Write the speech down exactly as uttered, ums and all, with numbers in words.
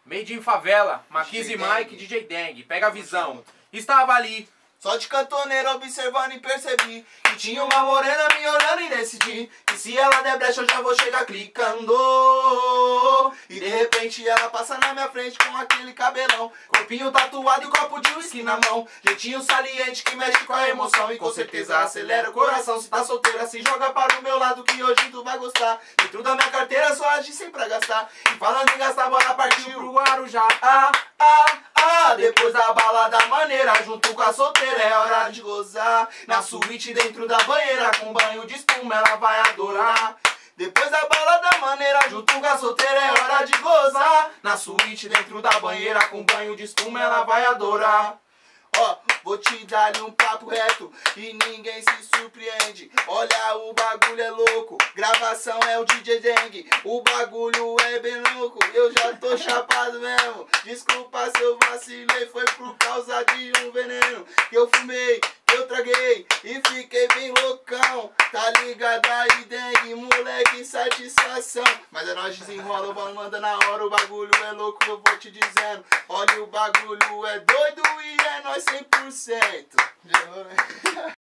Made in Favela, Maquise Mike, D J Deng, pega a visão. Estava ali, só de cantoneira observando e percebi que tinha uma morena me olhando e decidi que se ela der brecha eu já vou chegar clicando. E de repente ela passa na minha frente com aquele cabelão, corpinho tatuado e copo de uísque na mão, jeitinho saliente que mexe com a emoção e com certeza acelera o coração. Se tá solteira se joga para o meu lado que hoje tu vai gostar. Dentro da minha carteira só age sem pra gastar. E falando em gastar, bora partiu pro Guarujá. Ah, ah, ah, depois da balada maneira junto com a solteira é hora de gozar. Na suíte dentro da banheira com banho de espuma ela vai adorar. Depois da balada maneira junto com a solteira é hora de gozar. Na suíte dentro da banheira com banho de espuma ela vai adorar. Ó, vou te dar-lhe um papo reto e ninguém se surpreende. Olha, o bagulho é louco, gravação é o D J Deng. O bagulho é bem louco, eu já tô chapado mesmo. Desculpa se eu vacilei, foi por causa de um veneno que eu fumei, que eu traguei e fiquei bem loucão. Tá ligado aí, Deng, moleque, satisfação. Mas é nós desenrola, vamos mandar na hora. O bagulho é louco, eu vou te dizendo. Olha, o bagulho é doido e é nós cem por cento.